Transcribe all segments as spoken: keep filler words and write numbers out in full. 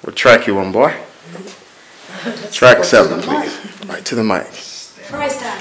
What track you on, boy? Track seven, please. Right to the mic. Price tag.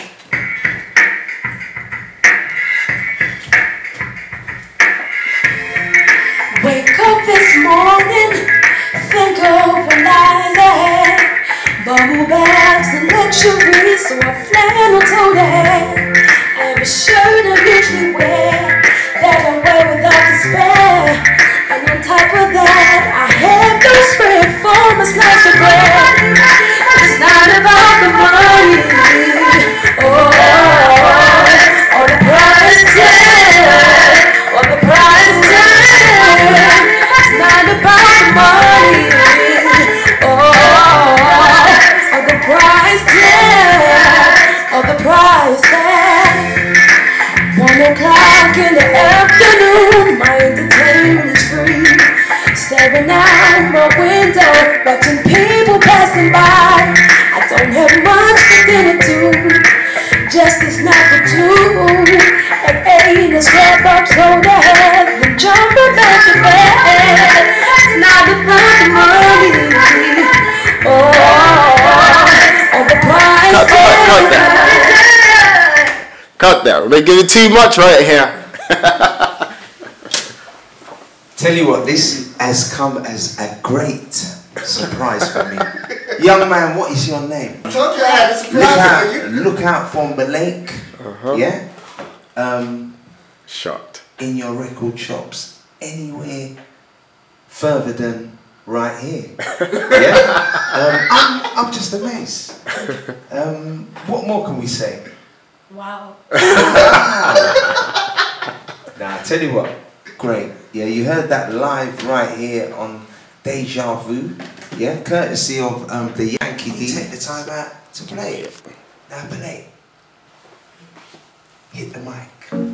Wake up this morning, think of what lies ahead. Bubble bags and luxury, so I flannel tote head. I have a shirt I usually wear, that I wear without despair. And on top of that, I have no spread for my slice of bread. It's not about the money, oh, or the price tag, or the price tag. It's not about the money, oh, or the price tag, or the price tag. One o'clock in the afternoon, my entertainment is free. Staring out my window, watching people passing by. I don't have much for dinner too, just a snack or two. At eight, let's wrap up, slow the head, then jump back to bed. It's not about the money, oh, or the price. Cut, cut, cut that. Cut that. They give it too much right here. Tell you what, this has come as a great surprise for me. Young man, what is your name? I told you I had a surprise look out, for you. Look out for MALEÍK, Uh-huh. yeah? Um, Shot. in your record shops, anywhere further than right here. Yeah? Um, I'm, I'm just amazed. Um, what more can we say? Wow. Now, I tell you what, great. Yeah, you heard that live right here on Deja Vu. Yeah, courtesy of um, the Yankee D. Take the time out to play it. Now play. Hit the mic.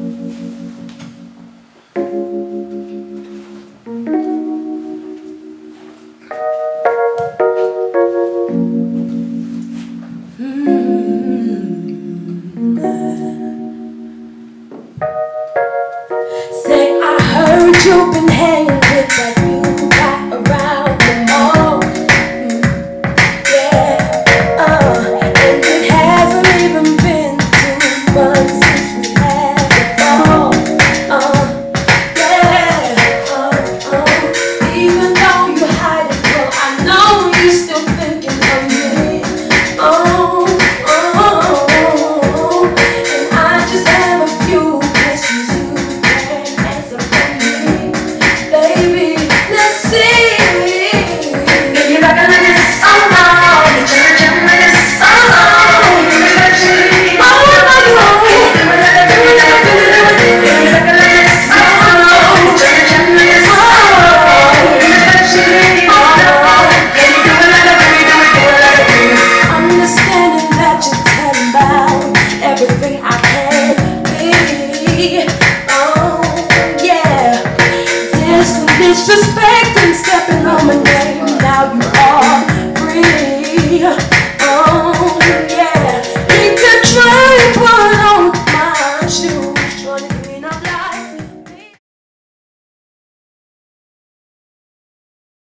You've been hanging with that new guy around the mall, mm, yeah, uh, and it hasn't even been two months since we had the fall, uh, yeah, uh, uh, even though you hide it, well, I know you're still thinking of me, oh, oh, oh, and I just have a few questions you can answer for me. Baby, let's see. If you're not gonna miss, oh no, you're gonna jump with us, oh no, you're gonna see, oh no, you're gonna do it, do it, do it, do it, you're not gonna miss, oh no, you're gonna jump with us, oh, you're gonna see, oh no, can you do it like a baby, do it, do it like a baby. Understanding that you're telling about everything I can be, oh yeah. Some disrespect and stepping on my name. Now you are free.